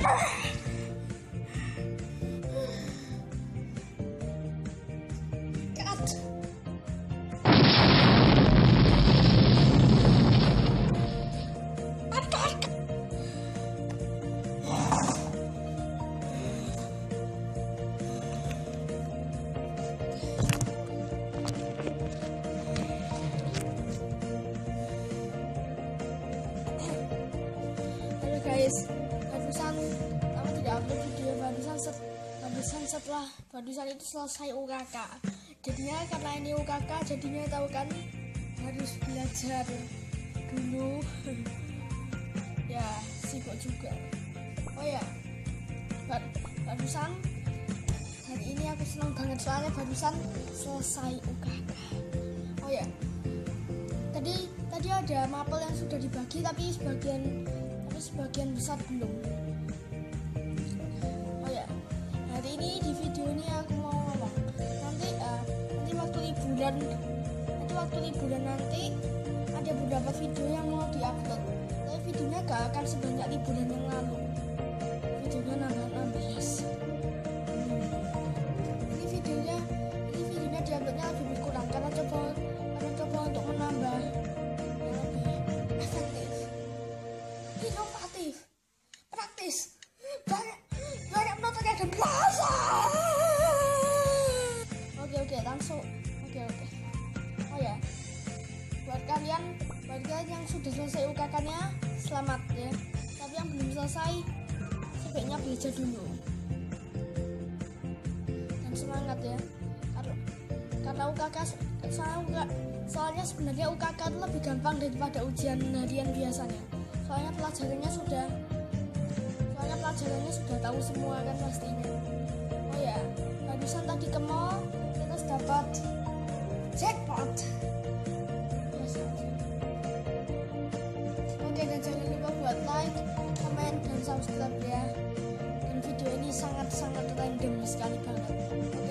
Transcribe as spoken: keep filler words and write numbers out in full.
Guys, barusan aku tidak upload video barusan set, barusan setelah barusan itu selesai U K K. Jadinya karena ini U K K, jadinya tahu kan harus belajar dulu. Ya sibuk juga. Oh ya, bar, barusan hari ini aku senang banget soalnya barusan selesai U K K. Oh ya, tadi tadi ada mapel yang sudah dibagi tapi sebagian sebagian besar belum. Oh ya, hari ini di video ini aku mau ngomong nanti uh, nanti waktu liburan nanti waktu liburan nanti ada beberapa video yang mau diupload, tapi videonya gak akan sebanyak liburan yang lalu. Videonya nambah-nambah yes. hmm. ini videonya ini videonya diuploadnya lebih berkurang karena coba karena coba untuk menambah yang lebih efektif, inovatif, praktis, banyak banyak penontonnya dan belasan. Oke oke langsung oke oke. Oh ya, buat kalian buat kalian yang sudah selesai U K K-nya selamat ya. Tapi yang belum selesai sebaiknya belajar dulu dan semangat ya. Karena karena U K K soalnya, soalnya sebenarnya U K K itu lebih gampang daripada ujian harian biasanya. Soalnya pelajarannya sudah soalnya pelajarannya sudah tahu semua kan pastinya. Oh ya, barusan tadi ke mall kita dapat jackpot. Biasa aja. Oke, dan jangan lupa buat like, komen, dan subscribe ya. Dan video ini sangat-sangat random sekali banget.